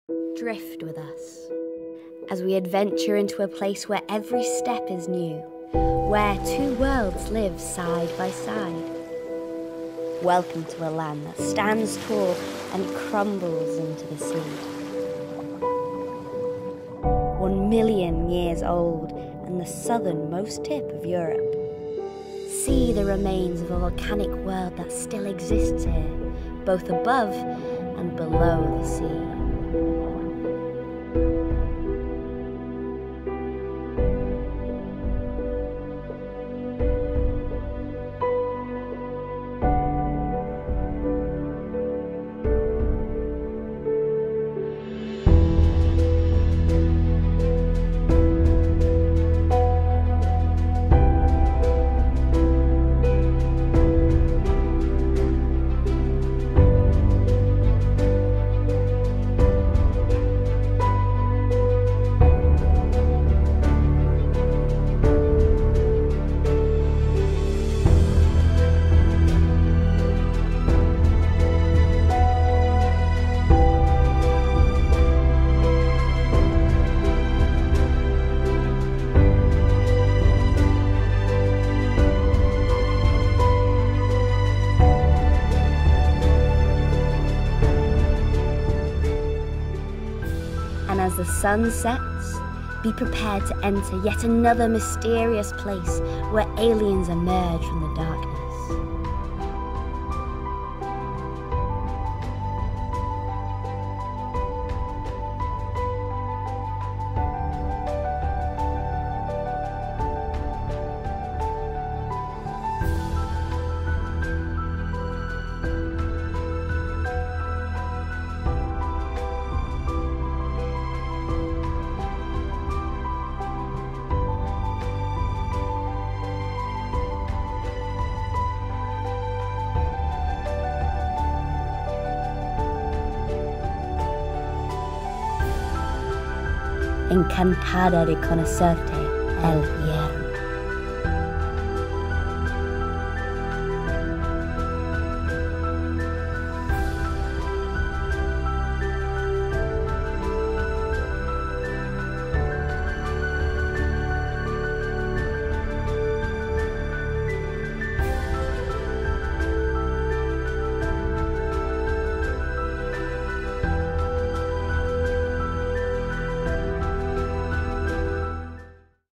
Drift with us as we adventure into a place where every step is new, where two worlds live side by side. Welcome to a land that stands tall and crumbles into the sea. 1,000,000 years old and the southernmost tip of Europe. See the remains of a volcanic world that still exists here, both above and below the sea. And as the sun sets, be prepared to enter yet another mysterious place where aliens emerge from the darkness. Encantada de conocerte, El